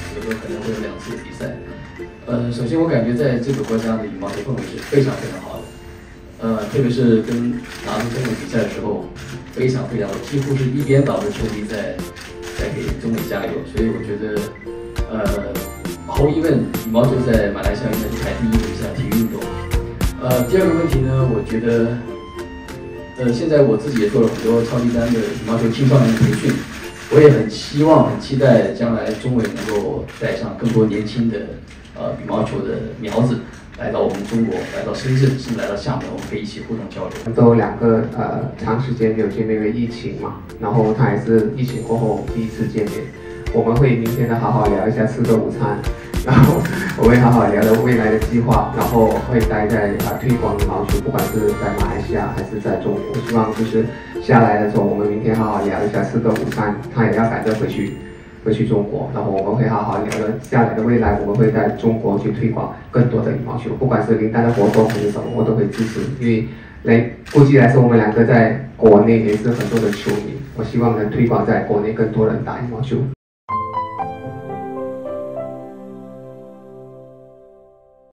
有时候可能会有2次比赛。首先我感觉在这个国家的羽毛球氛围是非常非常好的，特别是跟拿出中美比赛的时候，非常非常好，几乎是一边倒的球迷在给中美加油，所以我觉得，毫无疑问，羽毛球在马来西亚应该是排第1的一项体育运动。第二个问题呢，我觉得，现在我自己也做了很多超级3的羽毛球青少年的培训，我也很希望、很期待将来中美能够带上更多年轻的羽毛球的苗子来到我们中国，来到深圳，甚至来到厦门，我们可以一起互动交流。 都2个长时间没有见面，因为疫情嘛，然后他也是疫情过后第1次见面。我们会明天的好好聊一下，吃个午餐，然后我会好好聊聊未来的计划，然后会待在推广羽毛球，不管是在马来西亚还是在中国。希望就是下来的时候，我们明天好好聊一下，吃个午餐，他也要赶着回去中国，然后我们会好好聊聊下来的未来，我们会在中国去推广更多的羽毛球，不管是林丹的活动还是什么，我都会支持，因为估计来说，我们2个在国内也是很多的球迷，我希望能推广在国内更多人打羽毛球。